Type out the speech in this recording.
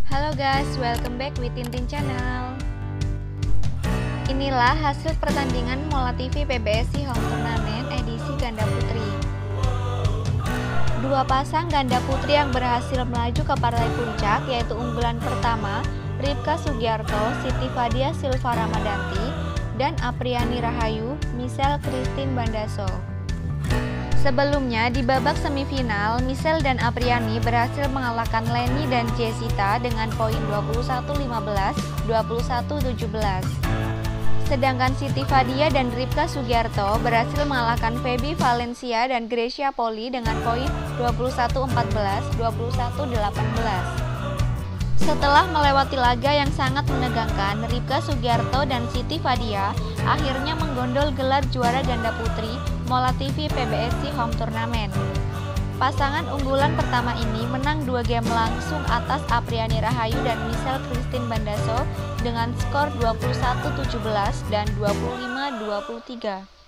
Halo guys, welcome back with Tintin Channel. Inilah hasil pertandingan Mola TV PBSI Home Tournament edisi ganda putri. Dua pasang ganda putri yang berhasil melaju ke partai puncak yaitu unggulan pertama Ripka Sugiarto, Siti Fadia Silva Ramadanti, dan Apriani Rahayu, Michelle Christine Bandaso. Sebelumnya, di babak semifinal, Michelle dan Apriani berhasil mengalahkan Leni dan Jessita dengan poin 21-15, 21-17. Sedangkan Siti Fadia dan Ripka Sugiarto berhasil mengalahkan Feby Valencia dan Gracia Poli dengan poin 21-14, 21-18. Setelah melewati laga yang sangat menegangkan, Ripka Sugiarto dan Siti Fadia akhirnya menggondol gelar juara ganda putri Mola TV PBSI Home Tournament. Pasangan unggulan pertama ini menang 2 game langsung atas Apriani Rahayu dan Michelle Christine Bandaso dengan skor 21-17 dan 25-23.